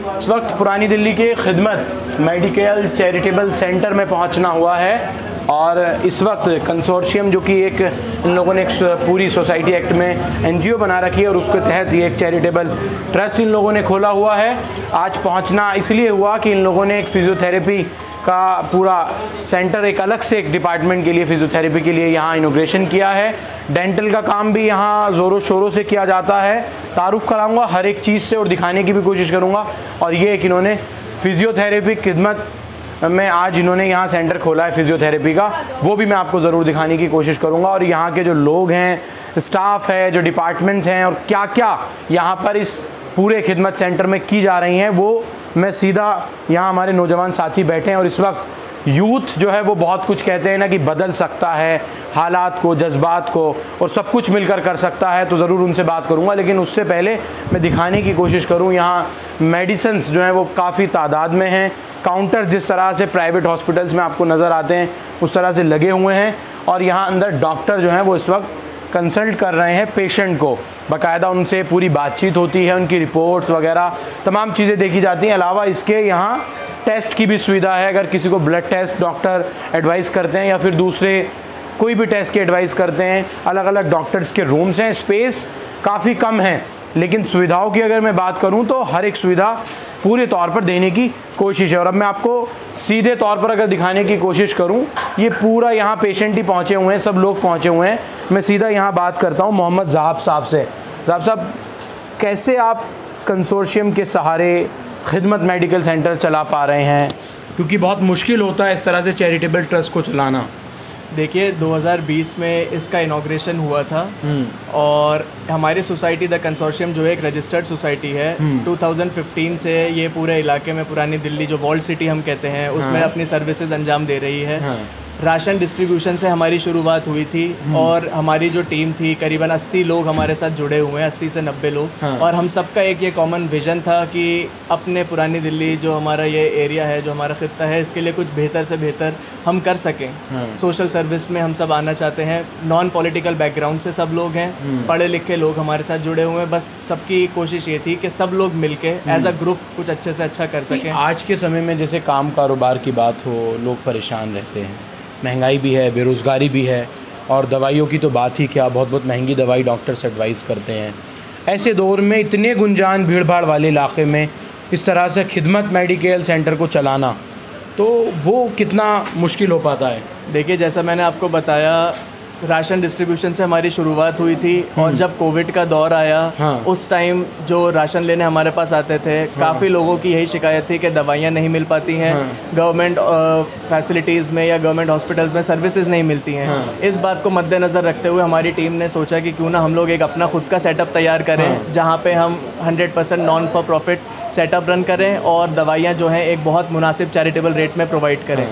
इस वक्त पुरानी दिल्ली के खिदमत मेडिकल चैरिटेबल सेंटर में पहुंचना हुआ है और इस वक्त कंसोर्शियम जो कि एक इन लोगों ने एक पूरी सोसाइटी एक्ट में एनजीओ बना रखी है और उसके तहत ये एक चैरिटेबल ट्रस्ट इन लोगों ने खोला हुआ है। आज पहुंचना इसलिए हुआ कि इन लोगों ने एक फ़िज़ियोथेरेपी का पूरा सेंटर, एक अलग से एक डिपार्टमेंट के लिए फ़िज़ियोथेरेपी के लिए यहाँ इनॉग्रेशन किया है। डेंटल का काम भी यहाँ ज़ोरों शोरों से किया जाता है। तारुफ़ कराऊँगा हर एक चीज़ से और दिखाने की भी कोशिश करूँगा। और ये एक इन्होंने फ़िज़ियोथेरेपी खिदमत में आज इन्होंने यहाँ सेंटर खोला है फ़िज़ियोथेरेपी का, वो भी मैं आपको ज़रूर दिखाने की कोशिश करूँगा। और यहाँ के जो लोग हैं, स्टाफ है, जो डिपार्टमेंट्स हैं और क्या क्या यहाँ पर इस पूरे खिदमत सेंटर में की जा रही हैं, वो मैं सीधा यहाँ हमारे नौजवान साथी बैठे हैं। और इस वक्त यूथ जो है वो बहुत कुछ कहते हैं ना कि बदल सकता है हालात को, जज्बात को, और सब कुछ मिलकर कर सकता है, तो ज़रूर उनसे बात करूँगा। लेकिन उससे पहले मैं दिखाने की कोशिश करूँ, यहाँ मेडिसिन्स जो हैं वो काफ़ी तादाद में हैं। काउंटर जिस तरह से प्राइवेट हॉस्पिटल्स में आपको नज़र आते हैं उस तरह से लगे हुए हैं। और यहाँ अंदर डॉक्टर जो हैं वो इस वक्त कंसल्ट कर रहे हैं पेशेंट को, बाकायदा उनसे पूरी बातचीत होती है, उनकी रिपोर्ट्स वगैरह तमाम चीज़ें देखी जाती हैं। अलावा इसके यहाँ टेस्ट की भी सुविधा है। अगर किसी को ब्लड टेस्ट डॉक्टर एडवाइस करते हैं या फिर दूसरे कोई भी टेस्ट की एडवाइस करते हैं, अलग अलग डॉक्टर्स के रूम्स हैं। स्पेस काफ़ी कम है, लेकिन सुविधाओं की अगर मैं बात करूं तो हर एक सुविधा पूरे तौर पर देने की कोशिश है। और अब मैं आपको सीधे तौर पर अगर दिखाने की कोशिश करूं, ये पूरा यहाँ पेशेंट ही पहुँचे हुए हैं, सब लोग पहुँचे हुए हैं। मैं सीधा यहाँ बात करता हूँ मोहम्मद ज़हाब साहब से। ज़हाब साहब, कैसे आप कंसोर्शियम के सहारे खिदमत मेडिकल सेंटर चला पा रहे हैं, क्योंकि बहुत मुश्किल होता है इस तरह से चैरिटेबल ट्रस्ट को चलाना? देखिए 2020 में इसका इनॉग्रेशन हुआ था और हमारी सोसाइटी द कंसोर्शियम जो है एक रजिस्टर्ड सोसाइटी है। 2015 से ये पूरे इलाके में पुरानी दिल्ली जो वॉल्ड सिटी हम कहते हैं उसमें अपनी सर्विसेज अंजाम दे रही है। राशन डिस्ट्रीब्यूशन से हमारी शुरुआत हुई थी और हमारी जो टीम थी करीबन 80 लोग हमारे साथ जुड़े हुए हैं, 80 से 90 लोग। और हम सबका एक ये कॉमन विज़न था कि अपने पुरानी दिल्ली जो हमारा ये एरिया है, जो हमारा खित्ता है, इसके लिए कुछ बेहतर से बेहतर हम कर सकें। सोशल सर्विस में हम सब आना चाहते हैं। नॉन पॉलिटिकल बैकग्राउंड से सब लोग हैं, पढ़े लिखे लोग हमारे साथ जुड़े हुए हैं। बस सबकी कोशिश ये थी कि सब लोग मिलके एज अ ग्रुप कुछ अच्छे से अच्छा कर सकें। आज के समय में जैसे काम कारोबार की बात हो, लोग परेशान रहते हैं, महंगाई भी है, बेरोज़गारी भी है, और दवाइयों की तो बात ही क्या, बहुत बहुत महंगी दवाई डॉक्टर्स एडवाइस करते हैं। ऐसे दौर में इतने गुंजान भीड़ भाड़ वाले इलाके में इस तरह से खिदमत मेडिकल सेंटर को चलाना, तो वो कितना मुश्किल हो पाता है? देखिए जैसा मैंने आपको बताया, राशन डिस्ट्रीब्यूशन से हमारी शुरुआत हुई थी और जब कोविड का दौर आया उस टाइम जो राशन लेने हमारे पास आते थे, काफ़ी लोगों की यही शिकायत थी कि दवाइयाँ नहीं मिल पाती हैं, गवर्नमेंट फैसिलिटीज़ में या गवर्नमेंट हॉस्पिटल्स में सर्विसेज नहीं मिलती हैं। इस बात को मद्देनज़र रखते हुए हमारी टीम ने सोचा कि क्यों ना हम लोग एक अपना खुद का सेटअप तैयार करें जहाँ पे हम 100% non for profit setup run करें और दवाइयाँ जो हैं एक बहुत मुनासिब चैरिटेबल रेट में प्रोवाइड करें।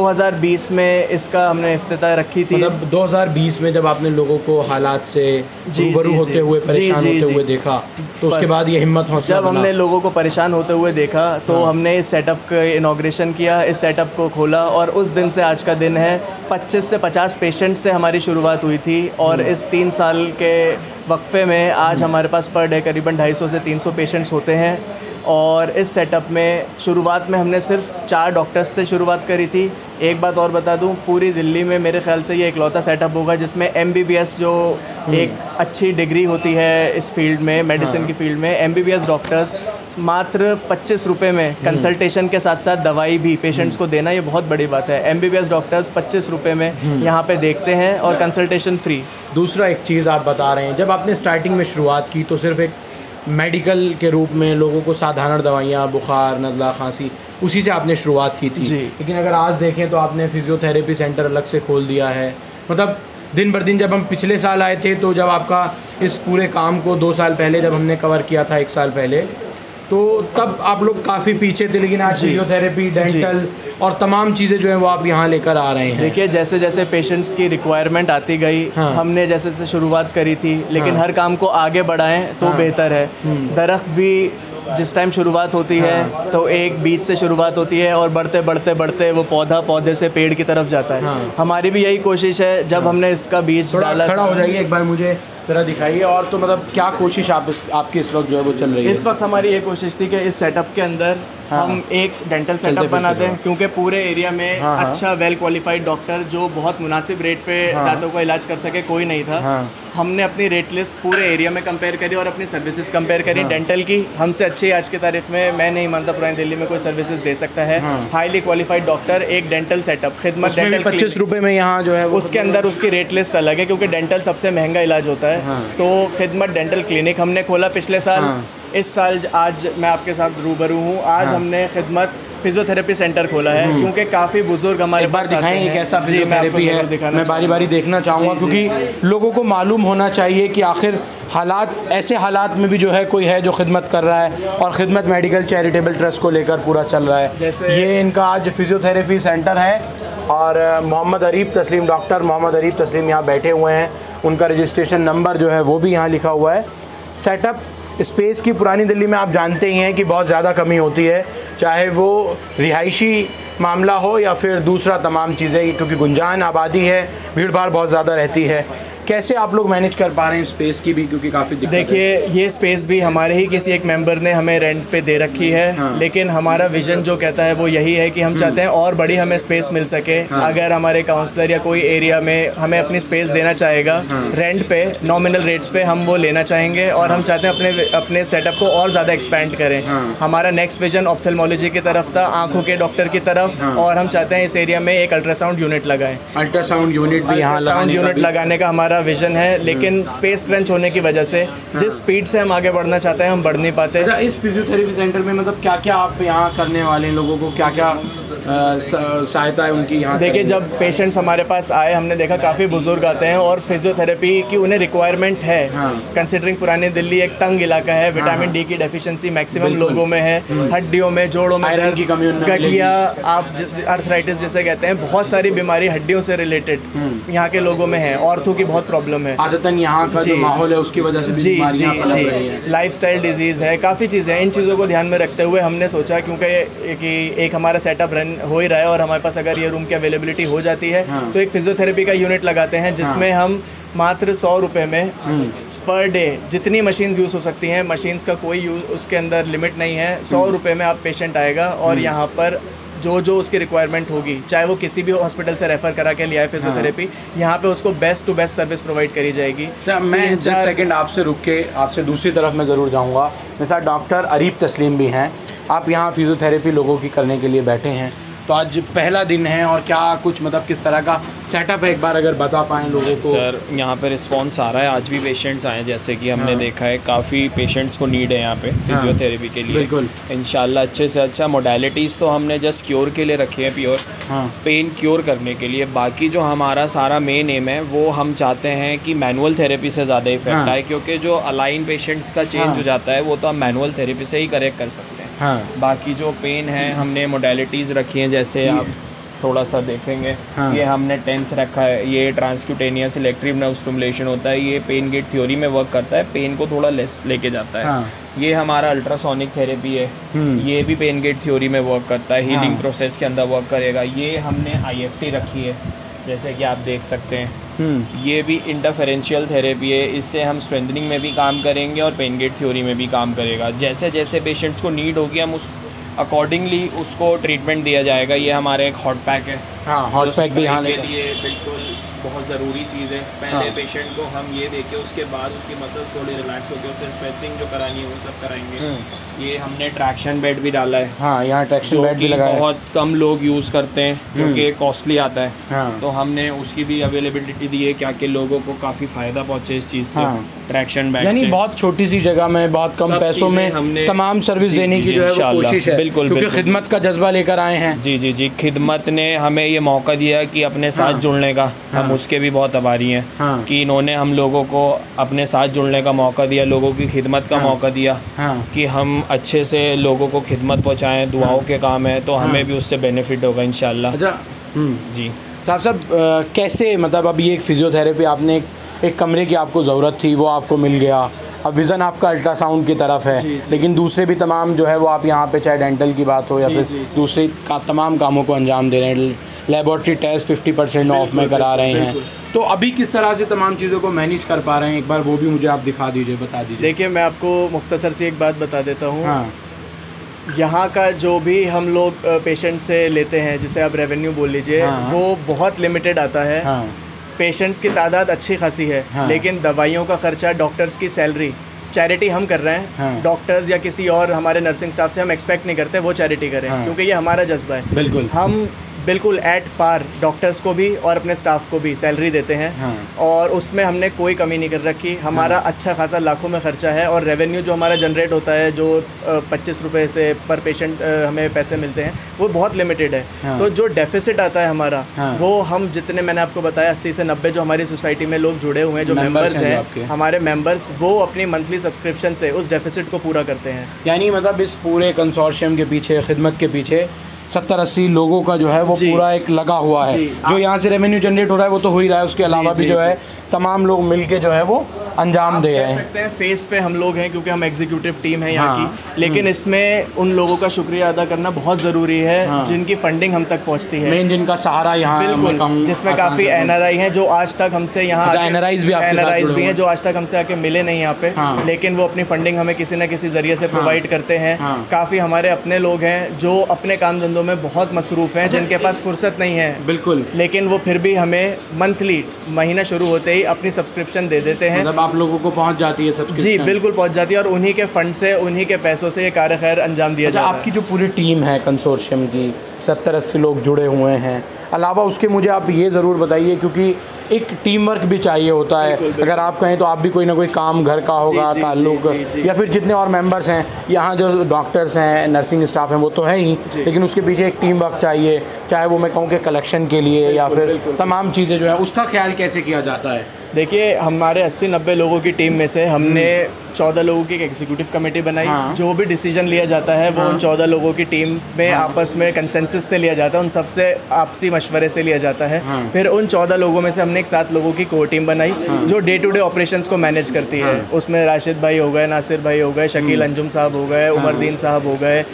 2020 में इसका हमने इफ्तिताह रखी थी। मतलब 2020 में जब आपने लोगों को हालात से रूबरू होते हुए, परेशान होते हुए देखा, तो उसके बाद ये हिम्मत हौसला जब हमने लोगों को परेशान होते हुए देखा तो हमने इस सेटअप का इनॉग्रेशन किया, इस सेटअप को खोला और उस दिन से आज का दिन है। 25 से 50 पेशेंट से हमारी शुरुआत हुई थी और इस 3 साल के वक्फे में आज हमारे पास पर डे करीबन 250 से 300 पेशेंट्स होते हैं। और इस सेटअप में शुरुआत में हमने सिर्फ 4 डॉक्टर्स से शुरुआत करी थी। एक बात और बता दूं, पूरी दिल्ली में मेरे ख्याल से ये इकलौता सेटअप होगा जिसमें MBBS जो एक अच्छी डिग्री होती है इस फील्ड में, मेडिसिन की फील्ड में, MBBS डॉक्टर्स मात्र 25 रुपये में कंसल्टेशन के साथ साथ दवाई भी पेशेंट्स को देना, ये बहुत बड़ी बात है। MBBS डॉक्टर्स 25 रुपये में यहाँ पे देखते हैं और कंसल्टेशन फ्री। दूसरा एक चीज़ आप बता रहे हैं, जब आपने स्टार्टिंग में शुरुआत की तो सिर्फ एक मेडिकल के रूप में लोगों को साधारण दवाइयाँ, बुखार, नज़ला, खांसी, उसी से आपने शुरुआत की थी। लेकिन अगर आज देखें तो आपने फ़िज़ियोथेरेपी सेंटर अलग से खोल दिया है। मतलब दिन बर दिन, जब हम पिछले साल आए थे तो जब आपका इस पूरे काम को 2 साल पहले जब हमने कवर किया था, 1 साल पहले, तो तब आप लोग काफ़ी पीछे थे। लेकिन आज फिजियोथेरेपी, डेंटल और तमाम चीज़ें जो हैं वो आप यहाँ लेकर आ रहे हैं। देखिए जैसे जैसे पेशेंट्स की रिक्वायरमेंट आती गई, हमने जैसे जैसे शुरुआत करी थी, लेकिन हर काम को आगे बढ़ाएं तो बेहतर है। दरख्त भी जिस टाइम शुरुआत होती है तो एक बीज से शुरुआत होती है और बढ़ते बढ़ते बढ़ते वो पौधे से पेड़ की तरफ जाता है। हमारी भी यही कोशिश है। जब हमने इसका बीज डाला, खड़ा हो जाइए एक बार, मुझे ज़रा दिखाइए। और तो मतलब क्या कोशिश आपकी इस वक्त जो है वो चल रही है? इस वक्त हमारी ये कोशिश थी कि इस सेटअप के अंदर हम एक डेंटल सेटअप बना दें, क्योंकि पूरे एरिया में अच्छा वेल क्वालिफाइड डॉक्टर जो बहुत मुनासिब रेट पे दांतों का इलाज कर सके कोई नहीं था। हमने अपनी रेट लिस्ट पूरे एरिया में कंपेयर करी और अपनी सर्विसेज कंपेयर करी डेंटल की। हमसे अच्छी आज की तारीख में मैं नहीं मानता पुरानी दिल्ली में कोई सर्विसेज दे सकता है। हाईली क्वालिफाइड डॉक्टर, एक डेंटल सेटअप, खिदमत डेंटल 25 रुपये में यहाँ जो है उसके अंदर उसकी रेट लिस्ट अलग है, क्योंकि डेंटल सबसे महंगा इलाज होता है। तो खिदमत डेंटल क्लिनिक हमने खोला पिछले साल। इस साल आज मैं आपके साथ रूबरू हूँ। आज हमने खिदमत फिजियोथेरेपी सेंटर खोला है, क्योंकि काफ़ी बुजुर्ग हमारे पास दिखाएंगे कैसा फिजियोथेरेपी है। मैं बारी बारी देखना चाहूँगा, क्योंकि लोगों को मालूम होना चाहिए कि आखिर हालात, ऐसे हालात में भी जो है कोई है जो खिदमत कर रहा है, और खिदमत मेडिकल चैरिटेबल ट्रस्ट को लेकर पूरा चल रहा है। जैसे ये इनका आज फिजियोथेरेपी सेंटर है, और मोहम्मद अरीब तस्लीम, डॉक्टर मोहम्मद अरीब तस्लीम यहाँ बैठे हुए हैं। उनका रजिस्ट्रेशन नंबर जो है वो भी यहाँ लिखा हुआ है। सेटअप स्पेस की पुरानी दिल्ली में आप जानते ही हैं कि बहुत ज़्यादा कमी होती है, चाहे वो रिहायशी मामला हो या फिर दूसरा तमाम चीज़ें, क्योंकि गुंजान आबादी है, भीड़ भाड़ बहुत ज़्यादा रहती है। कैसे आप लोग मैनेज कर पा रहे हैं स्पेस की भी, क्योंकि काफ़ी दिक्कत है? देखिए, ये स्पेस भी हमारे ही किसी एक मेंबर ने हमें रेंट पे दे रखी है। लेकिन हमारा विजन जो कहता है वो यही है कि हम चाहते हैं और बड़ी हमें स्पेस मिल सके। अगर हमारे काउंसलर या कोई एरिया में हमें अपनी स्पेस देना चाहेगा रेंट पे, नॉमिनल रेट्स पे, हम वो लेना चाहेंगे। और हम चाहते हैं अपने सेटअप को और ज़्यादा एक्सपेंड करें। हमारा नेक्स्ट विजन ऑप्थेल्मोलॉजी की तरफ था, आँखों के डॉक्टर की तरफ, और हम चाहते हैं इस एरिया में एक अल्ट्रासाउंड यूनिट लगाएं। अल्ट्रासाउंड यूनिट भी यहाँ लगाने का हमारा विजन है, लेकिन स्पेस क्रंच होने की वजह से जिस स्पीड से हम आगे बढ़ना चाहते हैं हम बढ़ नहीं पाते। अच्छा, इस फिजियोथेरेपी सेंटर में मतलब क्या क्या आप यहाँ करने वाले लोगों को, क्या क्या सहायता है उनकी यहाँ? देखिए, जब पेशेंट्स हमारे पास आए, हमने देखा काफ़ी बुजुर्ग आते हैं और फिजियोथेरेपी की उन्हें रिक्वायरमेंट है। कंसिडरिंग पुरानी दिल्ली एक तंग इलाका है, विटामिन डी की डेफिशिएंसी मैक्सिमम लोगों में है, हड्डियों में, जोड़ों में आयरन की कमी, गठिया, आप अर्थराइटिस जैसे कहते हैं, बहुत सारी बीमारी हड्डियों से रिलेटेड यहाँ के लोगों में है। ऑर्थो की बहुत प्रॉब्लम है, आदतन यहाँ का जो माहौल है उसकी वजह से बीमारियां पनप रही हैं। लाइफस्टाइल डिजीज़ है, काफ़ी चीज़ें हैं। इन चीज़ों को ध्यान में रखते हुए हमने सोचा, क्योंकि एक हमारा सेटअप रन हो ही रहा है और हमारे पास अगर ये रूम की अवेलेबिलिटी हो जाती है तो एक फिजियोथेरेपी का यूनिट लगाते हैं, जिसमें हम मात्र 100 रुपये में पर डे जितनी मशीन्स यूज़ हो सकती हैं, मशीन्स का कोई यूज़ उसके अंदर लिमिट नहीं है, 100 रुपये में आप पेशेंट आएगा और यहाँ पर जो उसकी रिक्वायरमेंट होगी, चाहे वो किसी भी हॉस्पिटल से रेफ़र करा के लिया है फिजियोथेरेपी, यहाँ पे उसको best to best service provide करी जाएगी। मैं 10 सेकंड आपसे रुक के आपसे दूसरी तरफ मैं ज़रूर जाऊँगा। मेरे साथ डॉक्टर अरीब तस्लीम भी हैं। आप यहाँ फिजियोथेरेपी लोगों की करने के लिए बैठे हैं, तो आज पहला दिन है और क्या कुछ मतलब किस तरह का सेटअप है, एक बार अगर बता पाएँ लोगों को। सर, यहाँ पे रिस्पांस आ रहा है, आज भी पेशेंट्स आए, जैसे कि हमने देखा है काफ़ी पेशेंट्स को नीड है यहाँ पे फिजियोथेरेपी के लिए। बिल्कुल, इंशाल्लाह अच्छे से अच्छा। मोडालिटीज़ तो हमने जस्ट क्योर के लिए रखी है, प्योर पेन क्योर करने के लिए। बाकी जो हमारा सारा मेन एम है वो हम चाहते हैं कि मैनुअल थेरेपी से ज़्यादा इफेक्ट आए, क्योंकि जो अलाइन पेशेंट्स का चेंज हो जाता है वो तो हम मैनुअल थेरेपी से ही करेक्ट कर सकते हैं। बाकी जो पेन है हमने मोडालिटीज़ रखी हैं, जैसे आप थोड़ा सा देखेंगे, ये हमने टेंस रखा है, ये ट्रांसक्यूटेनियस इलेक्ट्रिक नर्व स्टिमुलेशन होता है, ये पेन गेट थ्योरी में वर्क करता है, पेन को थोड़ा लेस लेके जाता है। ये हमारा अल्ट्रासोनिक थेरेपी है, ये भी पेन गेट थ्योरी में वर्क करता है, हीलिंग प्रोसेस के अंदर वर्क करेगा। ये हमने IFT रखी है, जैसे कि आप देख सकते हैं। ये भी इंटरफेरेंशियल थेरेपी है, इससे हम स्ट्रेंथनिंग में भी काम करेंगे और पेन गेट थ्योरी में भी काम करेगा। जैसे जैसे पेशेंट्स को नीड होगी हम उस अकॉर्डिंगली उसको ट्रीटमेंट दिया जाएगा। ये हमारा एक हॉट पैक है, हॉट पैक भी यहाँ के लिए बिल्कुल बहुत ज़रूरी चीज़ है। पहले पेशेंट को हम ये देके उसके बाद उसकी मसल्स थोड़ी रिलैक्स होकर उसे स्ट्रेचिंग जो करानी है वो सब कराएंगे। ये हमने ट्रैक्शन बेड भी डाला है, यहाँ ट्रैक्शन बेड भी लगाया है। बहुत कम लोग यूज़ करते हैं क्योंकि कॉस्टली आता है, तो हमने उसकी भी अवेलेबिलिटी दी है क्या कि लोगों को काफ़ी फ़ायदा पहुँचे इस चीज़ से। ट्रैक्शन बेड यानी बहुत छोटी सी जगह में बहुत कम पैसों में तमाम सर्विस देने की जो है वो कोशिश है, बिल्कुल, क्योंकि खिदमत का जज्बा लेकर आए हैं। जी, खिदमत ने हमें ये मौका दिया कि अपने साथ जुड़ने का, हम उसके भी बहुत आभारी हैं कि इन्होंने हम लोगों को अपने साथ जुड़ने का मौका दिया, लोगों की खिदमत का मौका दिया कि हम अच्छे से लोगों को खिदमत पहुँचाएँ। दुआओं के काम है तो हमें भी उससे बेनिफिट होगा इंशाल्लाह। जी साहब, कैसे मतलब अब ये एक फिजियोथेरेपी आपने एक कमरे की आपको ज़रूरत थी, वो आपको मिल गया, अब विज़न आपका अल्ट्रासाउंड की तरफ है, लेकिन दूसरे भी तमाम जो है वो आप यहाँ पे चाहे डेंटल की बात हो या फिर दूसरे तमाम कामों को अंजाम दे रहे हैं। लेबॉर्ट्री टेस्ट 50% ऑफ में करा रहे हैं। तो अभी किस तरह से तमाम चीज़ों को मैनेज कर पा रहे हैं, एक बार वो भी मुझे आप दिखा दीजिए, बता दीजिए। देखिए, मैं आपको मुख्तसर से एक बात बता देता हूँ। हाँ। यहाँ का जो भी हम लोग पेशेंट से लेते हैं, जिसे आप रेवेन्यू बोल लीजिए, वो बहुत लिमिटेड आता है। पेशेंट्स की तादाद अच्छी खासी है, लेकिन दवाइयों का खर्चा, डॉक्टर्स की सैलरी, चैरिटी हम कर रहे हैं। डॉक्टर्स या किसी और हमारे नर्सिंग स्टाफ से हम एक्सपेक्ट नहीं करते वो चैरिटी करें, क्योंकि ये हमारा जज्बा है। बिल्कुल, हम बिल्कुल एट पार डॉक्टर्स को भी और अपने स्टाफ को भी सैलरी देते हैं, और उसमें हमने कोई कमी नहीं कर रखी। हमारा अच्छा खासा लाखों में खर्चा है, और रेवेन्यू जो हमारा जनरेट होता है, जो 25 रुपये से पर पेशेंट हमें पैसे मिलते हैं, वो बहुत लिमिटेड है। तो जो डेफिसिट आता है हमारा, वो हम जितने मैंने आपको बताया 80 से 90 जो हमारी सोसाइटी में लोग जुड़े हुए हैं, जो मेंबर्स हैं हमारे मेंबर्स, वो अपनी मंथली सब्सक्रिप्शन से उस डेफिसिट को पूरा करते हैं। यानी मतलब इस पूरे कंसोर्शियम के पीछे, खिदमत के पीछे 70-80 लोगों का जो है वो पूरा एक लगा हुआ है। जो यहाँ से रेवेन्यू जनरेट हो रहा है वो तो हो ही रहा है, उसके अलावा भी जो है तमाम लोग मिलके जो है वो अंजाम दे रहे हैं। सकते हैं फेस पे हम लोग हैं, क्योंकि हम एग्जीक्यूटिव टीम है यहाँ की, लेकिन इसमें उन लोगों का शुक्रिया अदा करना बहुत ज़रूरी है जिनकी फंडिंग हम तक पहुँचती है, मेन जिनका सहारा यहाँ, बिल्कुल, जिसमें काफ़ी NRI हैं जो आज तक हमसे यहाँ NRIs भी हैं जो आज तक हमसे आके मिले नहीं यहाँ पे, लेकिन वो अपनी फंडिंग हमें किसी न किसी ज़रिए से प्रोवाइड करते हैं। काफ़ी हमारे अपने लोग हैं जो अपने काम धंधों में बहुत मसरूफ़ हैं, जिनके पास फुर्सत नहीं है, बिल्कुल, लेकिन वो फिर भी हमें मंथली, महीना शुरू होते ही अपनी सब्सक्रिप्शन दे देते हैं। आप लोगों को पहुंच जाती है सब्सक्रिप्शन? जी बिल्कुल पहुंच जाती है, और उन्हीं के फंड से, उन्हीं के पैसों से ये कार्य खैर अंजाम दिया जाता है। आपकी जो पूरी टीम है कंसोर्शियम की, 70-80 लोग जुड़े हुए हैं, अलावा उसके मुझे आप ये ज़रूर बताइए, क्योंकि एक टीम वर्क भी चाहिए होता है। अगर आप कहें तो आप भी कोई ना कोई काम घर का होगा, ताल्लुक, या फिर जितने और मेंबर्स हैं यहाँ, जो डॉक्टर्स हैं, नर्सिंग स्टाफ हैं, वो तो है ही, लेकिन उसके पीछे एक टीम वर्क चाहिए, चाहे वो मैं कहूँ कि कलेक्शन के लिए या फिर तमाम चीज़ें जो है, उसका ख्याल कैसे किया जाता है? देखिए, हमारे 80-90 लोगों की टीम में से हमने 14 लोगों की एक एग्जीक्यूटिव कमेटी बनाई। जो भी डिसीजन लिया जाता है वो उन 14 लोगों की टीम में आपस में कंसेंसस से लिया जाता है, उन सबसे आपसी मशवरे से लिया जाता है। फिर उन 14 लोगों में से हमने एक 7 लोगों की कोर टीम बनाई जो डे टू डे ऑपरेशंस को मैनेज करती है। उसमें राशिद भाई हो गए, नासिर भाई हो गए, शकील अंजुम साहब हो गए, उमरदीन साहब हो गए,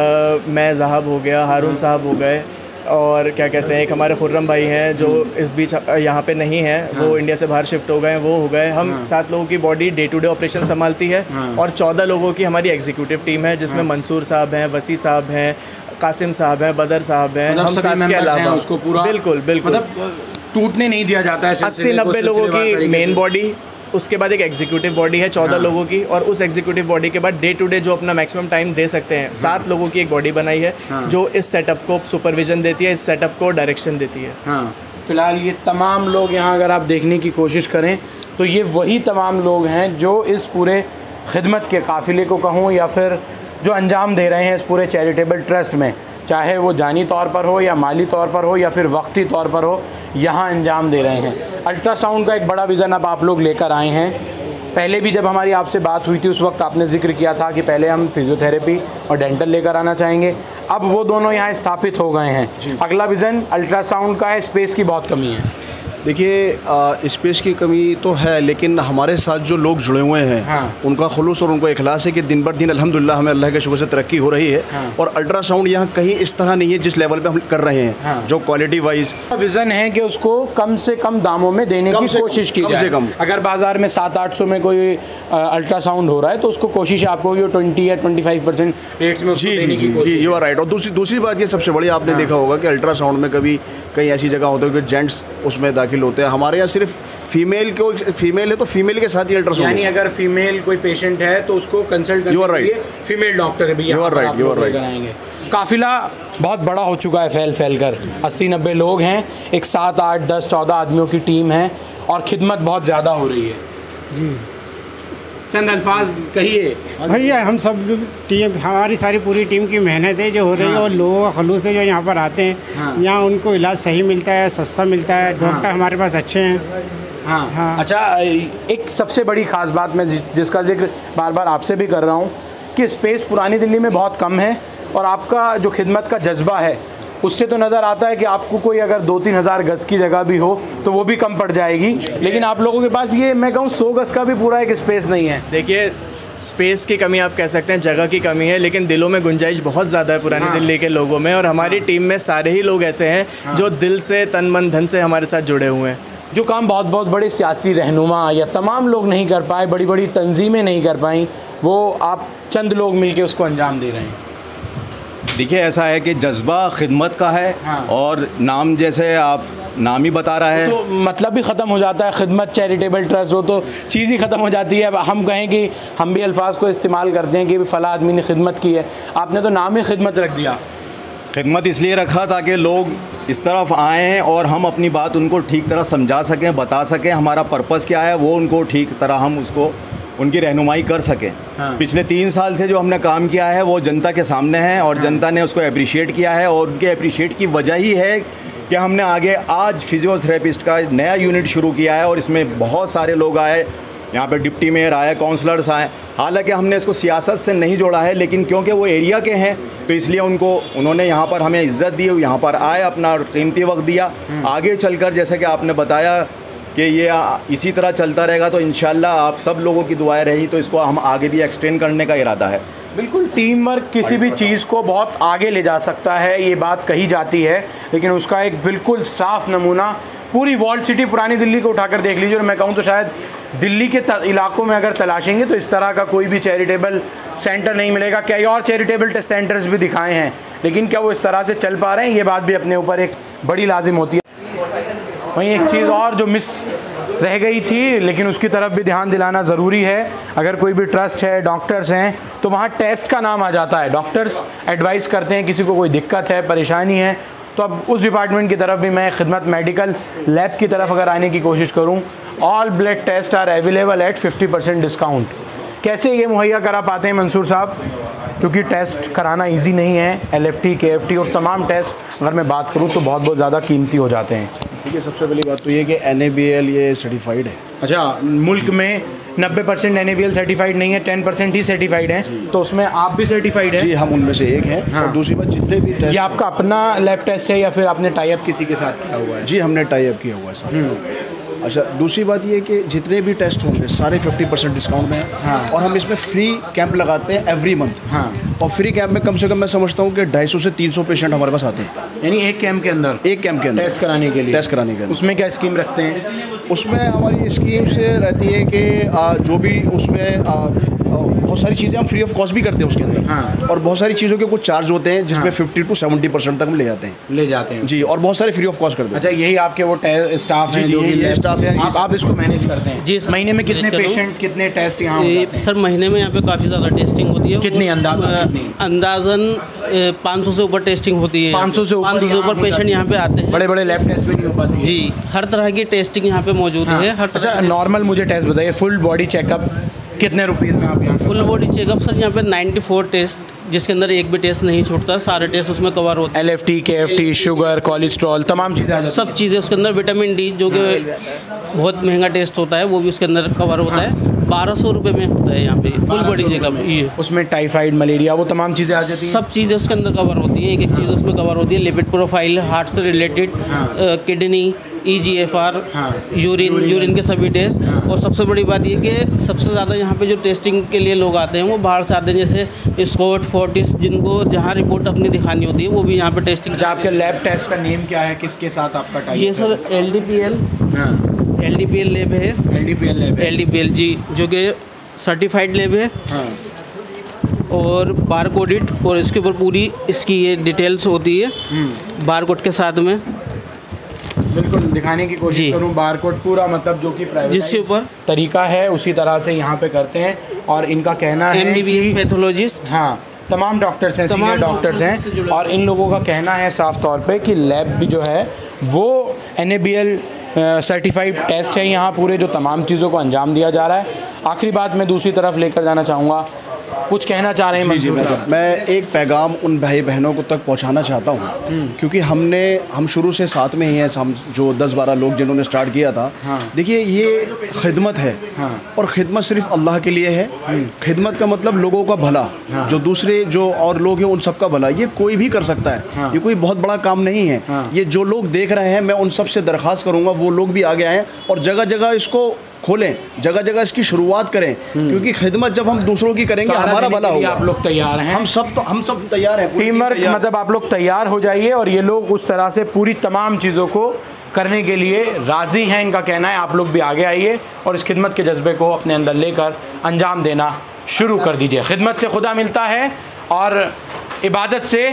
मैं ज़हाब हो गया, हारून साहब हो गए, और क्या कहते हैं, एक हमारे खुर्रम भाई हैं जो इस बीच यहाँ पे नहीं हैं, वो इंडिया से बाहर शिफ्ट हो गए, वो हो गए। हम 7 लोगों की body day to day operation संभालती है, और 14 लोगों की हमारी एग्जीक्यूटिव टीम है, जिसमें मंसूर साहब हैं, वसी साहब हैं, कासिम साहब हैं, बदर साहब हैं, हम 7 के अलावा उसको पूरा बिल्कुल मतलब टूटने नहीं दिया जाता है। 80-90 लोगों की मेन बॉडी, उसके बाद एक एग्जीक्यूटिव बॉडी है 14 लोगों की, और उस एग्जीक्यूटिव बॉडी के बाद डे टू डे जो अपना मैक्सिमम टाइम दे सकते हैं, 7 लोगों की एक बॉडी बनाई है जो इस सेटअप को सुपरविजन देती है, इस सेटअप को डायरेक्शन देती है। फिलहाल ये तमाम लोग यहाँ अगर आप देखने की कोशिश करें तो ये वही तमाम लोग हैं जो इस पूरे खिदमत के काफ़िले को कहूँ या फिर जो अंजाम दे रहे हैं इस पूरे चैरिटेबल ट्रस्ट में, चाहे वो जानी तौर पर हो या माली तौर पर हो या फिर वक्ती तौर पर हो, यहाँ अंजाम दे रहे हैं। अल्ट्रासाउंड का एक बड़ा विज़न अब आप लोग लेकर आए हैं। पहले भी जब हमारी आपसे बात हुई थी उस वक्त आपने जिक्र किया था कि पहले हम फिजियोथेरेपी और डेंटल लेकर आना चाहेंगे, अब वो दोनों यहाँ स्थापित हो गए हैं। अगला विज़न अल्ट्रासाउंड का है, स्पेस की बहुत कमी है। देखिए, स्पेस की कमी तो है, लेकिन हमारे साथ जो लोग जुड़े हुए हैं उनका खुलूस और उनका इखलास है कि दिन बर दिन अल्हम्दुलिल्लाह हमें अल्लाह के शुक्र से तरक्की हो रही है। और अल्ट्रासाउंड यहाँ कहीं इस तरह नहीं है जिस लेवल पे हम कर रहे हैं, जो क्वालिटी वाइज विज़न है कि उसको कम से कम दामों में देने की कोशिश की जाए। अगर बाज़ार में 700-800 में कोई अल्ट्रासाउंड हो रहा है तो उसको कोशिश आपको 20 या 25% रेट्स में जी यू आर राइट। और दूसरी बात ये सबसे बड़ी, आपने देखा होगा कि अल्ट्रासाउंड में कभी कई ऐसी जगह होती है कि जेंट्स उसमें दाखिल होते हैं। हमारे यहाँ सिर्फ फीमेल है तो फीमेल के साथ ही अल्ट्रासाउंड, यानी अगर फीमेल कोई पेशेंट है तो उसको कंसल्ट करने के लिए फीमेल डॉक्टर भी यू आर राइट कराएंगे। काफिला बहुत बड़ा हो चुका है, फैल कर 80-90 लोग हैं, एक 7, 8, 10, 14 आदमियों की टीम है और खिदमत बहुत ज़्यादा हो रही है। जी, चंद अल्फाज कहिए। भैया, हम सब टीम, हमारी सारी पूरी टीम की मेहनत है जो हो रही है, और लोगों का खलूस है जो यहाँ पर आते हैं। यहाँ उनको इलाज सही मिलता है, सस्ता मिलता है, डॉक्टर हमारे पास अच्छे हैं। हाँ। अच्छा, एक सबसे बड़ी ख़ास बात मैं जिसका जिक्र बार बार आपसे भी कर रहा हूँ कि स्पेस पुरानी दिल्ली में बहुत कम है, और आपका जो खिदमत का जज्बा है उससे तो नज़र आता है कि आपको कोई अगर 2-3 हज़ार गज़ की जगह भी हो तो वो भी कम पड़ जाएगी, लेकिन आप लोगों के पास ये मैं कहूँ 100 गज़ का भी पूरा एक स्पेस नहीं है। देखिए, स्पेस की कमी आप कह सकते हैं, जगह की कमी है, लेकिन दिलों में गुंजाइश बहुत ज़्यादा है पुरानी दिल्ली के लोगों में। और हमारी टीम में सारे ही लोग ऐसे हैं जो दिल से, तन मन धन से हमारे साथ जुड़े हुए हैं। जो काम बहुत बहुत बड़े सियासी रहनुमा या तमाम लोग नहीं कर पाए, बड़ी बड़ी तंजीमें नहीं कर पाई, वो आप चंद लोग मिलके उसको अंजाम दे रहे हैं। देखिए, ऐसा है कि जज्बा खिदमत का है और नाम जैसे आप नाम ही बता रहा है तो मतलब भी ख़त्म हो जाता है। खिदमत चैरिटेबल ट्रस्ट हो तो चीज़ ही ख़त्म हो जाती है। अब हम कहें कि हम भी अल्फाज को इस्तेमाल करते हैं कि फ़ला आदमी ने खिदमत की है, आपने तो नाम ही खिदमत रख दिया। खिदमत इसलिए रखा ताकि लोग इस तरफ आएँ और हम अपनी बात उनको ठीक तरह समझा सकें, बता सकें हमारा पर्पस क्या है, वो उनको ठीक तरह हम उसको उनकी रहनुमाई कर सकें। पिछले 3 साल से जो हमने काम किया है वो जनता के सामने है और जनता ने उसको अप्रिशिएट किया है, और उनके अप्रिशिएट की वजह ही है कि हमने आगे आज फिजियोथेरेपिस्ट का नया यूनिट शुरू किया है और इसमें बहुत सारे लोग आए, यहाँ पे डिप्टी मेयर आए, काउंसलर्स आए। हालांकि हमने इसको सियासत से नहीं जोड़ा है, लेकिन क्योंकि वो एरिया के हैं तो इसलिए उन्होंने यहाँ पर हमें इज़्ज़त दी, यहाँ पर आए, अपना कीमती वक्त दिया। आगे चलकर जैसे कि आपने बताया कि ये इसी तरह चलता रहेगा तो इंशाल्लाह आप सब लोगों की दुआएं रही तो इसको हम आगे भी एक्सटेंड करने का इरादा है। बिल्कुल, टीम वर्क किसी भी चीज़ को बहुत आगे ले जा सकता है, ये बात कही जाती है, लेकिन उसका एक बिल्कुल साफ़ नमूना पूरी वॉल्ड सिटी पुरानी दिल्ली को उठाकर देख लीजिए। और मैं कहूँ तो शायद दिल्ली के इलाकों में अगर तलाशेंगे तो इस तरह का कोई भी चैरिटेबल सेंटर नहीं मिलेगा। कई और चैरिटेबल सेंटर्स भी दिखाए हैं, लेकिन क्या वो इस तरह से चल पा रहे हैं, ये बात भी अपने ऊपर एक बड़ी लाजिम होती है। वहीं एक चीज़ और जो मिस रह गई थी, लेकिन उसकी तरफ भी ध्यान दिलाना ज़रूरी है। अगर कोई भी ट्रस्ट है, डॉक्टर्स हैं, तो वहाँ टेस्ट का नाम आ जाता है। डॉक्टर्स एडवाइस करते हैं किसी को कोई दिक्कत है, परेशानी है, तो अब उस डिपार्टमेंट की तरफ भी मैं खिदमत मेडिकल लैब की तरफ अगर आने की कोशिश करूँ, all blood test are available at 50% डिस्काउंट। कैसे ये मुहैया करा पाते हैं मंसूर साहब? क्योंकि टेस्ट कराना इजी नहीं है। LFT, KFT और तमाम टेस्ट अगर मैं बात करूँ तो बहुत ज्यादा कीमती हो जाते हैं। देखिए, सबसे पहली बात तो ये कि NABL ये सर्टिफाइड है। अच्छा, मुल्क में 90% NABL सर्टिफाइड नहीं है, 10% ही सर्टिफाइड है, तो उसमें आप भी सर्टिफाइड हैं? जी, हम उनमें से एक हैं। और दूसरी बात, जितने भी टेस्ट, ये आपका अपना लैब टेस्ट है या फिर आपने टाई अप किसी के साथ किया हुआ है? जी, हमने टाई अप किया हुआ है साथ। अच्छा, दूसरी बात ये कि जितने भी टेस्ट होंगे सारे 50% डिस्काउंट में हैं। और हम इसमें फ्री कैंप लगाते हैं एवरी मंथ। और फ्री कैंप में कम से कम मैं समझता हूँ कि 250 से 300 पेशेंट हमारे पास आते हैं। यानी एक कैंप के अंदर टेस्ट कराने के लिए? उसमें क्या स्कीम रखते हैं? उसमें हमारी स्कीम से रहती है कि जो भी उसमें बहुत सारी चीज़ें हम फ्री ऑफ कॉस्ट भी करते हैं उसके अंदर। और बहुत सारी चीज़ों के कुछ चार्ज होते हैं जिसमें 50 to 70% तक हम ले जाते हैं जी। और बहुत सारे फ्री ऑफ कॉस्ट करते हैं। अच्छा, यही आपके वो स्टाफ हैं जो स्टाफ है, आप इसको मैनेज करते हैं? जी, महीने में कितने पेशेंट, कितने टेस्ट यहाँ होते हैं? सर, महीने में यहाँ पे काफ़ी ज़्यादा टेस्टिंग होती है। कितनी अंदाज़न 500 से ऊपर टेस्टिंग होती है। 500 से ऊपर पेशेंट यहाँ पे आते हैं। बड़े बड़े लैब टेस्ट भी नहीं हो पाती है? जी, हर तरह की टेस्टिंग यहाँ पे मौजूद है। अच्छा, नॉर्मल मुझे टेस्ट बताइए, फुल बॉडी चेकअप कितने रुपीज़ में आप यहाँ? फुल बॉडी चेकअप सर यहाँ पे 94 टेस्ट, जिसके अंदर एक भी टेस्ट नहीं छूटता, सारे टेस्ट उसमें कवर होते हैं। LFT, KFT, शुगर, कोलेस्ट्रॉल, तमाम चीज़ें, सब चीज़ें उसके अंदर। विटामिन D जो कि बहुत महंगा टेस्ट होता है, वो भी उसके अंदर कवर होता है। 1200 रुपये में होता है यहाँ पे फुल बॉडी चेकअप। ये उसमें टाइफाइड, मलेरिया, वो तमाम चीज़ें आ जाती हैं? सब चीज़ें उसके अंदर कवर होती हैं। एक एक चीज़ उसमें कवर होती है। लिपिड प्रोफाइल, हार्ट से रिलेटेड, किडनी, EGFR, यूरिन के सभी टेस्ट। और सबसे बड़ी बात ये कि सबसे ज़्यादा यहाँ पे जो टेस्टिंग के लिए लोग आते हैं वो बाहर से आते हैं, जैसे स्कॉट, फोर्टिस, जिनको जहाँ रिपोर्ट अपनी दिखानी होती है वो भी यहाँ पे टेस्टिंग। अच्छा, आपके लैब टेस्ट का नेम क्या है, किसके साथ आपका टाइप? ये सर LDPL लैब है। LDPL जी, जो कि सर्टिफाइड लैब है। और बार कोडेड, और इसके ऊपर पूरी इसकी ये डिटेल्स होती है बार कोड के साथ में। बिल्कुल दिखाने की कोशिश करूँ, बार कोड पूरा, मतलब जो कि प्राइवेट जिसके ऊपर तरीका है उसी तरह से यहाँ पे करते हैं। और इनका कहना है MBBS पैथोलॉजिस्ट, हाँ, तमाम डॉक्टर्स हैं, सीनियर डॉक्टर्स हैं, और इन लोगों का कहना है साफ तौर पे कि लैब भी जो है वो NABL सर्टिफाइड टेस्ट है। यहाँ पूरे जो तमाम चीज़ों को अंजाम दिया जा रहा है। आखिरी बात मैं दूसरी तरफ लेकर जाना चाहूँगा, कुछ कहना चाह रहे हैं मंसूर साहब? मैं एक पैगाम उन भाई बहनों को तक पहुंचाना चाहता हूं, क्योंकि हम शुरू से साथ में ही हैं, हम जो 10-12 लोग जिन्होंने स्टार्ट किया था। देखिए, ये खिदमत है और ख़िदमत सिर्फ अल्लाह के लिए है। खिदमत का मतलब लोगों का भला, जो दूसरे जो और लोग हैं उन सब का भला, ये कोई भी कर सकता है। ये कोई बहुत बड़ा काम नहीं है। ये जो लोग देख रहे हैं, मैं उन सब से दरख्वास्त करूँगा वो लोग भी आगे आएँ और जगह जगह इसको खोलें, जगह जगह इसकी शुरुआत करें, क्योंकि खिदमत जब हम दूसरों की करेंगे हमारा भला होगा। आप लोग तैयार हैं? हम सब तैयार हैं। टीम वर्क मतलब आप लोग तैयार हो जाइए और ये लोग उस तरह से पूरी तमाम चीज़ों को करने के लिए राज़ी हैं, इनका कहना है। आप लोग भी आगे आइए और इस खिदमत के जज्बे को अपने अंदर लेकर अंजाम देना शुरू कर दीजिए। खिदमत से खुदा मिलता है और इबादत से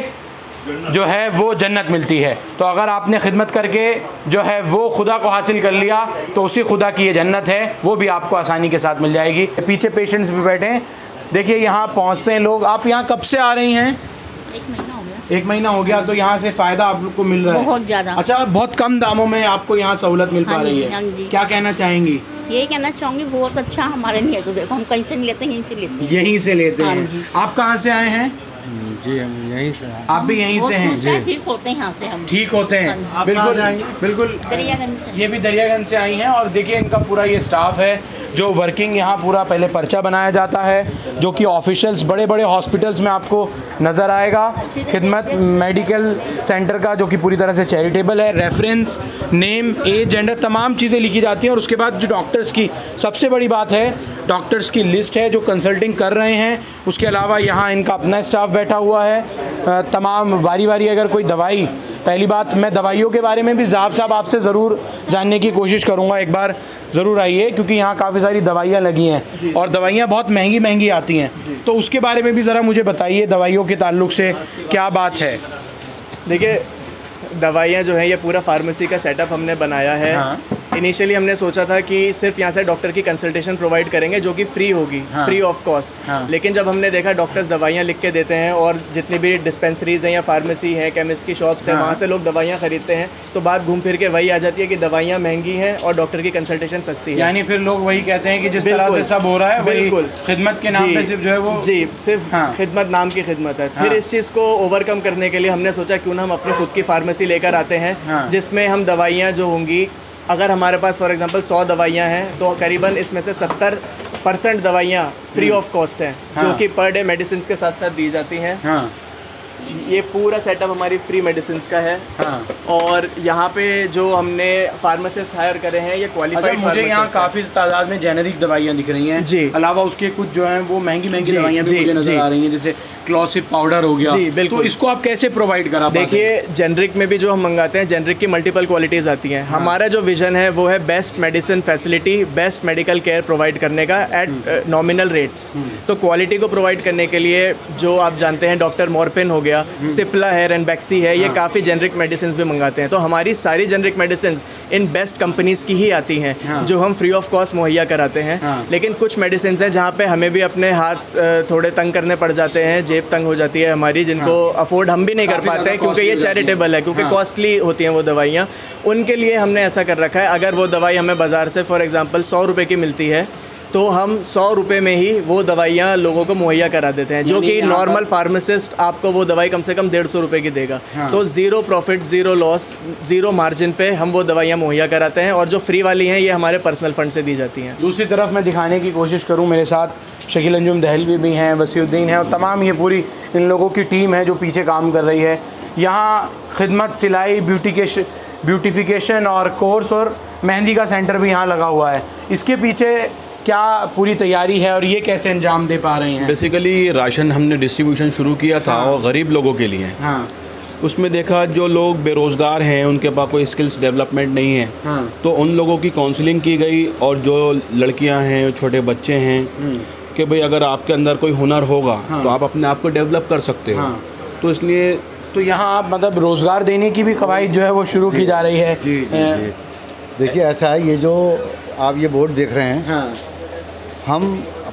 जो है वो जन्नत मिलती है। तो अगर आपने खिदमत करके जो है वो खुदा को हासिल कर लिया तो उसी खुदा की ये जन्नत है, वो भी आपको आसानी के साथ मिल जाएगी। पीछे पेशेंट्स भी बैठे हैं, देखिए यहाँ पहुँचते हैं लोग। आप यहाँ कब से आ रही हैं? 1 महीना हो गया। 1 महीना हो गया। तो यहाँ से फ़ायदा आप लोग को मिल रहा है? बहुत ज़्यादा। अच्छा, बहुत कम दामों में आपको यहाँ सहूलत मिल पा रही है। हाँ जी। क्या कहना चाहेंगी? ये कहना चाहूँगी बहुत अच्छा हमारे लिए। तो देखो, हम कहीं से नहीं लेते, यहीं से लेते हैं। यहीं से लेते हाँ हैं। जी। आप कहाँ से आए हैं? जी, हम यहीं से हैं। आप भी यहीं से हैं? ठीक होते हैं यहाँ से हम। ठीक होते हैं। हाँ बिल्कुल बिल्कुल। दरियागंज से। ये भी दरियागंज से आई हैं और देखिए इनका पूरा ये स्टाफ है जो वर्किंग यहाँ पूरा पहले पर्चा बनाया जाता है, जो कि ऑफिशियल्स बड़े बड़े हॉस्पिटल्स में आपको नज़र आएगा। खिदमत मेडिकल सेंटर का, जो कि पूरी तरह से चैरिटेबल है। रेफरेंस, नेम, एज, जेंडर, तमाम चीज़ें लिखी जाती हैं। और उसके बाद जो डॉक्टर्स की सबसे बड़ी बात है, डॉक्टर्स की लिस्ट है जो कंसल्टिंग कर रहे हैं। उसके अलावा यहाँ इनका अपना स्टाफ बैठा हुआ है। तमाम वारी वारी अगर कोई दवाई, पहली बात मैं दवाइयों के बारे में भी साहब आपसे ज़रूर जानने की कोशिश करूँगा। एक बार ज़रूर आइए, क्योंकि यहाँ काफ़ी सारी दवाइयाँ लगी हैं और दवाइयाँ बहुत महंगी महंगी आती हैं। तो उसके बारे में भी ज़रा मुझे बताइए, दवाइयों के ताल्लुक से क्या बात है? देखिए, दवाइयाँ जो हैं, ये पूरा फार्मेसी का सेटअप हमने बनाया है। इनिशियली हमने सोचा था कि सिर्फ यहाँ से डॉक्टर की कंसल्टेशन प्रोवाइड करेंगे, जो कि फ्री होगी, फ्री ऑफ कॉस्ट। लेकिन जब हमने देखा डॉक्टर्स दवाइयाँ लिख के देते हैं और जितनी भी डिस्पेंसरीज हैं या फार्मेसी हैं, केमिस्ट की शॉप्स हैं, वहाँ से लोग दवाइयाँ खरीदते हैं, तो बात घूम फिर के वही आ जाती है कि दवाइयाँ महंगी हैं और डॉक्टर की कंसल्टेशन सस्ती है। यानी फिर लोग वही कहते हैं कि जिस तरह से सब हो रहा है, बिल्कुल खिदमत के नाम पे सिर्फ जो है वो सिर्फ खिदमत नाम की खिदमत है। फिर इस चीज़ को ओवरकम करने के लिए हमने सोचा क्यों ना हम अपनी खुद की फार्मेसी लेकर आते हैं, जिसमें हम दवाइयाँ जो होंगी, अगर हमारे पास फॉर एग्जांपल 100 दवाइयाँ हैं तो करीबन इसमें से 70% दवाइयाँ फ्री ऑफ कॉस्ट हैं, जो कि पर डे मेडिसिन के साथ साथ दी जाती हैं। ये पूरा सेटअप हमारी फ्री मेडिसिन का है। और यहाँ पे जो हमने फार्मासिस्ट हायर करे हैं, ये क्वालिफाइड। मुझे यहाँ काफ़ी तादाद में जेनेरिक दवाइयाँ दिख रही हैं जी। अलावा उसके कुछ जो हैं वो महंगी महंगी दवाइयाँ भी मुझे नजर आ रही हैं, जैसे क्लॉसिप पाउडर हो गया जी। बिल्कुल। तो इसको आप कैसे प्रोवाइड करा? देखिए, जेनरिक में भी जो हम मंगाते हैं, जेनरिक की मल्टीपल क्वालिटीज़ आती हैं। हमारा जो विजन है वो है best medicine facility, best medical care provide करने का एट नॉमिनल रेट्स। तो क्वालिटी को प्रोवाइड करने के लिए जो आप जानते हैं, डॉक्टर मॉर्पिन हो गया, सिप्ला है, रेनबैक्सी है, ये काफ़ी जेनरिक मेडिसिन भी मंगाते हैं। तो हमारी सारी जेनरिक मेडिसिन इन बेस्ट कंपनीज़ की ही आती हैं, जो हम फ्री ऑफ कॉस्ट मुहैया कराते हैं। लेकिन कुछ मेडिसिन हैं जहाँ पे हमें भी अपने हाथ थोड़े तंग करने पड़ जाते हैं, जेब तंग हो जाती है हमारी, जिनको अफोर्ड हम भी नहीं कर पाते हैं, क्योंकि ये चैरिटेबल है, क्योंकि कॉस्टली होती हैं वो दवाइयाँ। उनके लिए हमने ऐसा कर रखा है, अगर वो दवाई हमें बाज़ार से फॉर एग्ज़ाम्पल 100 रुपये की मिलती है, तो हम 100 रुपये में ही वो दवाइयाँ लोगों को मुहैया करा देते हैं, जो कि नॉर्मल फार्मासिस्ट आपको वो दवाई कम से कम 150 रुपये की देगा। तो zero profit, zero loss, zero margin पे हम वो दवाइयाँ मुहैया कराते हैं। और जो फ्री वाली हैं, ये हमारे पर्सनल फंड से दी जाती हैं। दूसरी तरफ मैं दिखाने की कोशिश करूँ, मेरे साथ शकील अंजुम दहलवी भी हैं, वसीउद्दीन हैं, और तमाम ये पूरी इन लोगों की टीम है जो पीछे काम कर रही है। यहाँ खिदमत, सिलाई, ब्यूटिफिकेशन और कोर्स और मेहंदी का सेंटर भी यहाँ लगा हुआ है। इसके पीछे क्या पूरी तैयारी है और ये कैसे अंजाम दे पा रहे हैं? बेसिकली राशन हमने डिस्ट्रीब्यूशन शुरू किया था और गरीब लोगों के लिए। उसमें देखा जो लोग बेरोज़गार हैं, उनके पास कोई स्किल्स डेवलपमेंट नहीं है, तो उन लोगों की काउंसलिंग की गई। और जो लड़कियां हैं, छोटे बच्चे हैं, कि भाई अगर आपके अंदर कोई हुनर होगा तो आप अपने आप को डेवलप कर सकते हो। तो इसलिए तो यहाँ आप मतलब रोज़गार देने की भी कवायद जो है वो शुरू की जा रही है। जी। देखिए, ऐसा है, ये जो आप ये बोर्ड देख रहे हैं, हम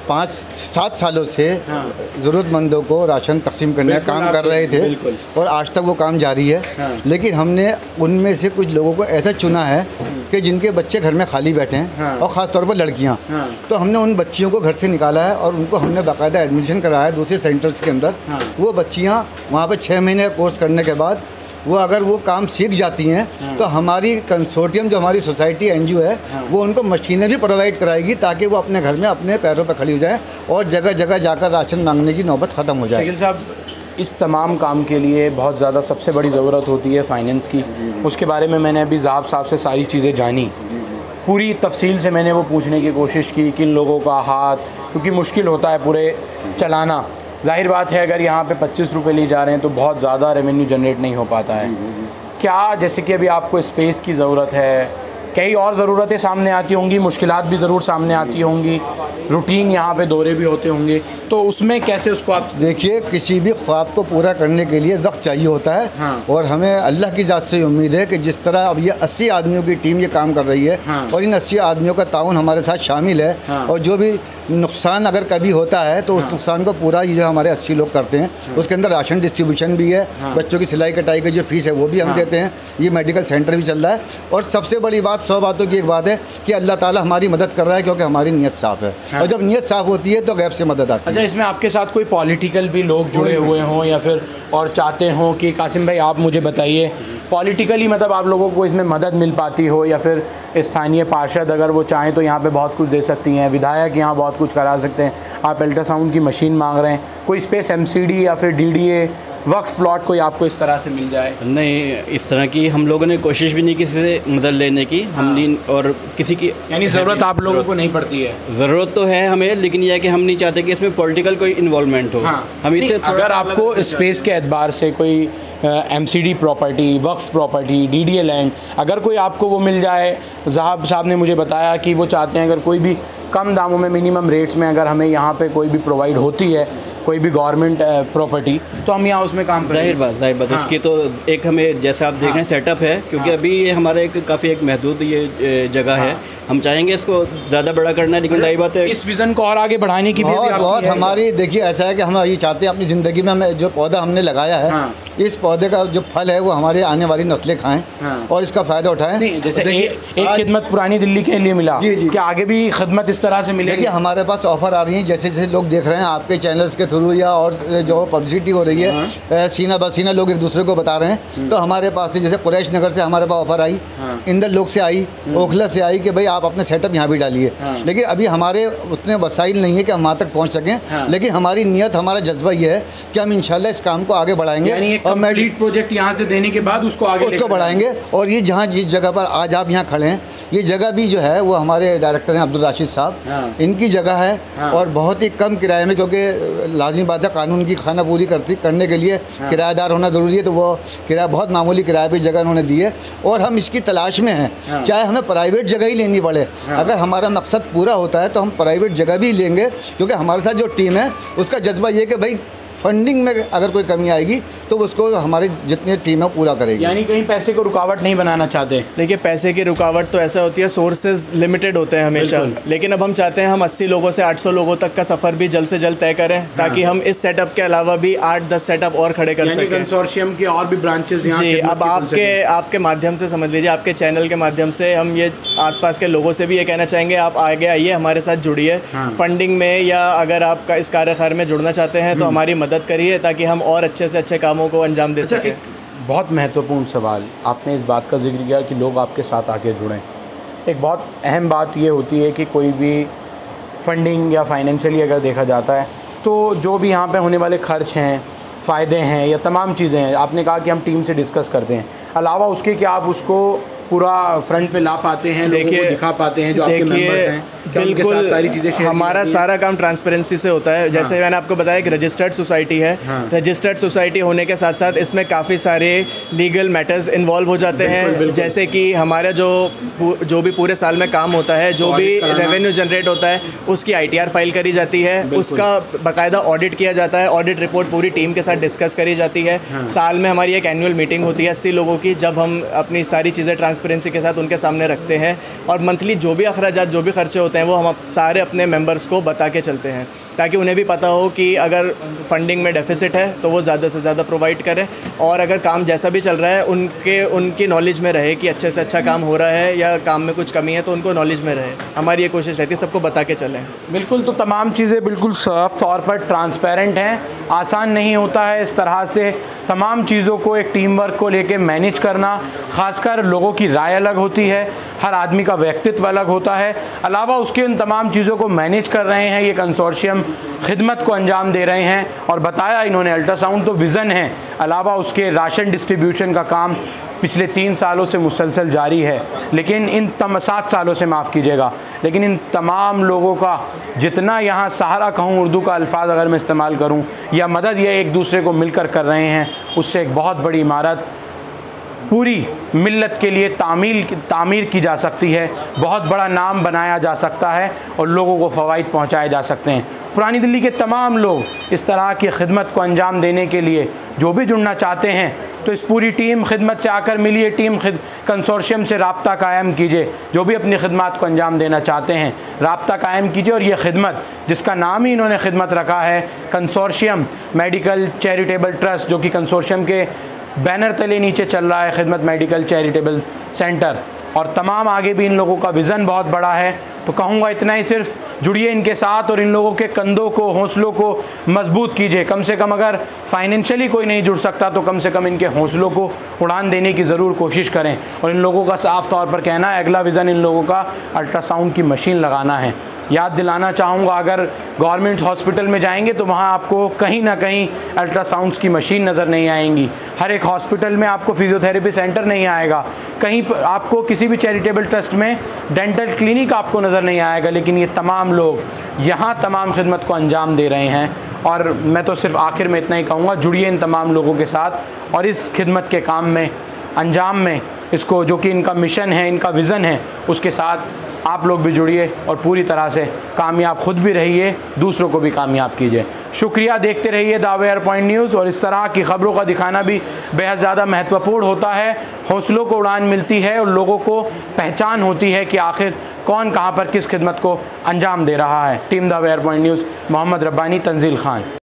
5-7 सालों से ज़रूरतमंदों को राशन तकसीम करने का काम कर रहे थे और आज तक वो काम जारी है। लेकिन हमने उनमें से कुछ लोगों को ऐसा चुना है कि जिनके बच्चे घर में खाली बैठे हैं और ख़ास तौर पर लड़कियां, तो हमने उन बच्चियों को घर से निकाला है और उनको हमने बाकायदा एडमिशन कराया है दूसरे सेंटर्स के अंदर। वो बच्चियां वहाँ पर 6 महीने का कोर्स करने के बाद वो अगर वो काम सीख जाती हैं तो हमारी कंसोर्टियम जो हमारी सोसाइटी एनजीओ है वो उनको मशीनें भी प्रोवाइड कराएगी ताकि वो अपने घर में अपने पैरों पर खड़ी हो जाए और जगह जगह जाकर राशन मांगने की नौबत ख़त्म हो जाए। शकील साहब, इस तमाम काम के लिए बहुत ज़्यादा सबसे बड़ी ज़रूरत होती है फ़ाइनेंस की। उसके बारे में मैंने अभी ज़ाब साहब से सारी चीज़ें जानी, पूरी तफसील से मैंने वो पूछने की कोशिश की किन लोगों का हाथ, क्योंकि मुश्किल होता है पूरे चलाना। जाहिर बात है अगर यहाँ पे 25 रुपये लिए जा रहे हैं तो बहुत ज़्यादा रेवेन्यू जनरेट नहीं हो पाता है। क्या जैसे कि अभी आपको स्पेस की ज़रूरत है, कई और ज़रूरतें सामने आती होंगी, मुश्किलात भी ज़रूर सामने आती होंगी, रूटीन यहाँ पे दौरे भी होते होंगे, तो उसमें कैसे उसको आप देखिए, किसी भी ख्वाब को पूरा करने के लिए वक्त चाहिए होता है। और हमें अल्लाह की ज़ात से उम्मीद है कि जिस तरह अब ये 80 आदमियों की टीम ये काम कर रही है और इन 80 आदमियों का ताउन हमारे साथ शामिल है और जो भी नुकसान अगर कभी होता है तो उस नुकसान को पूरा ये जो हमारे 80 लोग करते हैं। उसके अंदर राशन डिस्ट्रीब्यूशन भी है, बच्चों की सिलाई कटाई की जो फ़ीस है वो भी हम देते हैं, ये मेडिकल सेंटर भी चल रहा है। और सबसे बड़ी बात, 100 बातों की एक बात है कि अल्लाह ताला हमारी मदद कर रहा है क्योंकि हमारी नीयत साफ़ है और जब नीयत साफ़ होती है तो गैब से मदद आती है। अच्छा, इसमें आपके साथ कोई पॉलिटिकल भी लोग जुड़े हुए हों या फिर और चाहते हों कि कासिम भाई आप मुझे बताइए पॉलिटिकली मतलब आप लोगों को इसमें मदद मिल पाती हो, या फिर स्थानीय पार्षद अगर वो चाहें तो यहाँ पे बहुत कुछ दे सकती हैं, विधायक यहाँ बहुत कुछ करा सकते हैं, आप अल्ट्रासाउंड की मशीन मांग रहे हैं, कोई स्पेस एमसीडी या फिर डीडीए वक्फ प्लॉट कोई आपको इस तरह से मिल जाए? नहीं, इस तरह की हम लोगों ने कोशिश भी नहीं किसी से मदद लेने की, हमने और किसी की यानी ज़रूरत आप लोगों को नहीं पड़ती है? ज़रूरत तो है हमें, लेकिन यह है कि हम नहीं चाहते कि इसमें पॉलिटिकल कोई इन्वॉल्वमेंट हो। हम इसे अगर आपको स्पेस के एतबार से कोई एमसीडी प्रॉपर्टी, वक्फ प्रॉपर्टी, डीडीए लैंड, अगर कोई आपको वो मिल जाए, ज़ाहब साहब ने मुझे बताया कि वो चाहते हैं अगर कोई भी कम दामों में मिनिमम रेट्स में अगर हमें यहाँ पे कोई भी प्रोवाइड होती है कोई भी गवर्नमेंट प्रॉपर्टी, तो हम यहाँ उसमें काम करें। जाहिर बात उसकी तो एक हमें जैसा आप देख रहे हैं सेटअप है, क्योंकि अभी ये हमारे एक काफ़ी एक महदूद ये जगह है, हम चाहेंगे इसको ज़्यादा बड़ा करना है, लेकिन जाहिर बात है इस विज़न को और आगे बढ़ाने की बहुत हमारी देखिए ऐसा है कि हम ये चाहते हैं अपनी ज़िंदगी में हमें जो पौधा हमने लगाया है इस पौधे का जो फल है वो हमारे आने वाली नस्लें खाएं और इसका फ़ायदा उठाएं। जैसे एक खिदमत पुरानी दिल्ली के लिए मिला, क्या आगे भी खिदमत इस तरह से मिलेगी? देखिए हमारे पास ऑफ़र आ रही है, जैसे जैसे लोग देख रहे हैं आपके चैनल्स के थ्रू या और जो पब्लिसिटी हो रही है, सीना बसीना लोग एक दूसरे को बता रहे हैं, तो हमारे पास से जैसे कुरैश नगर से हमारे पास ऑफ़र आई, इंदर लोग से आई, ओखला से आई कि भाई आप अपने सेटअप यहाँ भी डालिए। लेकिन अभी हमारे उतने वसाइल नहीं है कि हम वहाँ तक पहुँच सकें, लेकिन हमारी नीयत, हमारा जज्बा ये है कि हम इंशाल्लाह इस काम को आगे बढ़ाएंगे और कंप्लीट प्रोजेक्ट यहाँ से देने के बाद उसको आगे बढ़ाएंगे। और ये जहाँ जिस जगह पर आज आप यहाँ खड़े हैं, ये जगह भी जो है वो हमारे डायरेक्टर हैं अब्दुल राशिद साहब, इनकी जगह है और बहुत ही कम किराए में, क्योंकि लाजमी बात है कानून की खाना पूरी करने के लिए किराएदार होना ज़रूरी है, तो वो किराया बहुत मामूली किराए पर जगह उन्होंने दी है और हम इसकी तलाश में हैं, चाहे हमें प्राइवेट जगह ही लेनी पड़े। अगर हमारा मकसद पूरा होता है तो हम प्राइवेट जगह भी लेंगे, क्योंकि हमारे साथ जो टीम है उसका जज्बा ये कि भाई फंडिंग में अगर कोई कमी आएगी तो उसको हमारी जितनी टीम है पूरा करेगी। यानी कहीं पैसे को रुकावट नहीं बनाना चाहते? देखिए, पैसे की रुकावट तो ऐसा होती है, सोर्सेज लिमिटेड होते हैं हमेशा, लेकिन अब हम चाहते हैं हम 80 लोगों से 800 लोगों तक का सफ़र भी जल्द से जल्द तय करें, ताकि हम इस सेटअप के अलावा भी 8-10 सेटअप और खड़े कर सकें। कंसोर्शियम के और भी ब्रांचेस जी, अब आपके माध्यम से समझ लीजिए, आपके चैनल के माध्यम से हम ये आसपास के लोगों से भी ये कहना चाहेंगे, आप आगे आइए, हमारे साथ जुड़िए फंडिंग में, या अगर आप इस कार्यकाल में जुड़ना चाहते हैं तो हमारी मदद करिए ताकि हम और अच्छे से अच्छे कामों को अंजाम दे सकें। बहुत महत्वपूर्ण सवाल आपने इस बात का जिक्र किया कि लोग आपके साथ आके जुड़ें। एक बहुत अहम बात ये होती है कि कोई भी फंडिंग या फाइनेंशियली अगर देखा जाता है तो जो भी यहाँ पे होने वाले खर्च हैं, फ़ायदे हैं या तमाम चीज़ें हैं, आपने कहा कि हम टीम से डिस्कस करते हैं, अलावा उसके कि आप उसको पूरा फ्रंट पे ला पाते हैं, लोगों को दिखा पाते हैं जो आपके मेंबर्स हैं, बिल्कुल सारी चीज़ें हमारा सारा काम ट्रांसपेरेंसी से होता है। जैसे मैंने आपको बताया कि रजिस्टर्ड सोसाइटी है, रजिस्टर्ड सोसाइटी होने के साथ साथ इसमें काफ़ी सारे लीगल मैटर्स इन्वॉल्व हो जाते हैं, जैसे कि हमारा जो भी पूरे साल में काम होता है, जो भी रेवेन्यू जनरेट होता है, उसकी ITR फाइल करी जाती है, उसका बाकायदा ऑडिट किया जाता है, ऑडिट रिपोर्ट पूरी टीम के साथ डिस्कस करी जाती है। साल में हमारी एक एनुअल मीटिंग होती है 80 लोगों की, जब हम अपनी सारी चीज़ें ट्रांसपेरेंट ट्रांसपेरेंसी के साथ उनके सामने रखते हैं और मंथली जो भी अखराजात जो भी खर्चे होते हैं वो हम सारे अपने मेंबर्स को बता के चलते हैं, ताकि उन्हें भी पता हो कि अगर फंडिंग में डेफिसिट है तो वो ज़्यादा से ज़्यादा प्रोवाइड करें, और अगर काम जैसा भी चल रहा है उनकी नॉलेज में रहे कि अच्छे से अच्छा काम हो रहा है या काम में कुछ कमी है तो उनको नॉलेज में रहे। हमारी ये कोशिश रहती है सबको बता के चलें। बिल्कुल, तो तमाम चीज़ें बिल्कुल साफ तौर पर ट्रांसपेरेंट हैं। आसान नहीं होता है इस तरह से तमाम चीज़ों को एक टीम वर्क को लेके मैनेज करना, ख़ासकर लोगों की राय अलग होती है, हर आदमी का व्यक्तित्व अलग होता है। अलावा उसके इन तमाम चीज़ों को मैनेज कर रहे हैं ये कंसोर्शियम, खिदमत को अंजाम दे रहे हैं। और बताया इन्होंने अल्ट्रासाउंड तो विज़न है, अलावा उसके राशन डिस्ट्रीब्यूशन का काम पिछले 3 सालों से मुसलसल जारी है। लेकिन 7 सालों से माफ़ कीजिएगा, लेकिन इन तमाम लोगों का जितना यहाँ सहारा कहूँ, उर्दू का अल्फाज अगर मैं इस्तेमाल करूँ, या मदद ये एक दूसरे को मिलकर कर रहे हैं, उससे एक बहुत बड़ी इमारत पूरी मिल्लत के लिए तामीर की जा सकती है, बहुत बड़ा नाम बनाया जा सकता है और लोगों को फ़वाइद पहुँचाए जा सकते हैं। पुरानी दिल्ली के तमाम लोग इस तरह की खिदमत को अंजाम देने के लिए जो भी जुड़ना चाहते हैं तो इस पूरी टीम खिदमत से आकर मिलिए, टीम कंसोर्शियम से रब्ता कायम कीजिए। जो भी अपनी खिदमत को अंजाम देना चाहते हैं रब्ता कायम कीजिए। और ये खिदमत, जिसका नाम ही इन्होंने खिदमत रखा है कंसोर्शियम मेडिकल चैरिटेबल ट्रस्ट, जो कि कंसोर्शियम के बैनर तले नीचे चल रहा है, खिदमत मेडिकल चैरिटेबल सेंटर, और तमाम आगे भी इन लोगों का विज़न बहुत बड़ा है। तो कहूँगा इतना ही, सिर्फ जुड़िए इनके साथ और इन लोगों के कंधों को, हौसलों को मजबूत कीजिए। कम से कम अगर फाइनेंशियली कोई नहीं जुड़ सकता तो कम से कम इनके हौसलों को उड़ान देने की ज़रूर कोशिश करें। और इन लोगों का साफ़ तौर पर कहना है, अगला विज़न इन लोगों का अल्ट्रासाउंड की मशीन लगाना है। याद दिलाना चाहूँगा, अगर गवर्नमेंट हॉस्पिटल में जाएंगे तो वहाँ आपको कहीं ना कहीं अल्ट्रासाउंड्स की मशीन नज़र नहीं आएंगी। हर एक हॉस्पिटल में आपको फिजियोथेरेपी सेंटर नहीं आएगा, कहीं आपको किसी भी चैरिटेबल ट्रस्ट में डेंटल क्लिनिक आपको नज़र नहीं आएगा। लेकिन ये तमाम लोग यहाँ तमाम खिदमत को अंजाम दे रहे हैं। और मैं तो सिर्फ आखिर में इतना ही कहूँगा, जुड़िए इन तमाम लोगों के साथ और इस खिदमत के काम में, अंजाम में, इसको जो कि इनका मिशन है, इनका विज़न है, उसके साथ आप लोग भी जुड़िए और पूरी तरह से कामयाब खुद भी रहिए, दूसरों को भी कामयाब कीजिए। शुक्रिया। देखते रहिए द अवेयर पॉइंट न्यूज़। और इस तरह की ख़बरों का दिखाना भी बेहद ज़्यादा महत्वपूर्ण होता है। हौसलों को उड़ान मिलती है और लोगों को पहचान होती है कि आखिर कौन कहाँ पर किस खिदमत को अंजाम दे रहा है। Team the aware point news, Mohammad Rabbani, Tanzeel Khan.